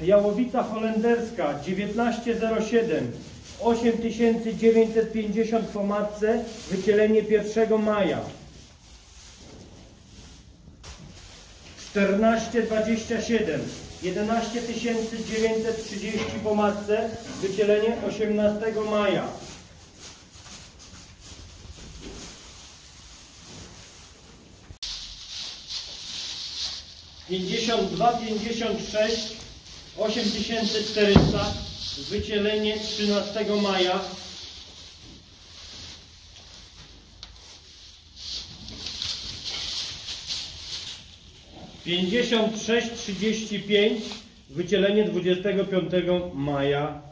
Jałowica holenderska 1907, 8950 po matce, wycielenie 1 maja. 1427, 11930 po matce, wycielenie 18 maja. 5256, 8400, wycielenie 13 maja. 5635, wycielenie 25 maja.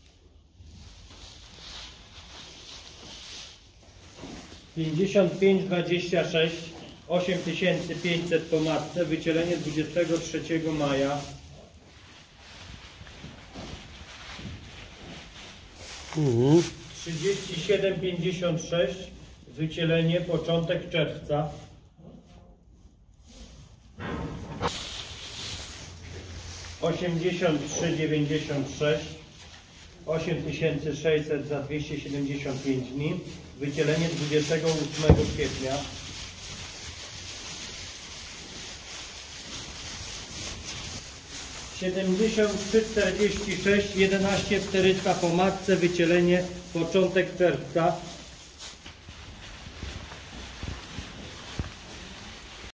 5526, 8500 po matce, wycielenie 23 maja. 3756, wycielenie początek czerwca. 8396, 8600 za 275 dni, wycielenie 28 kwietnia. 7346, 11400 po matce, wycielenie początek czerwca.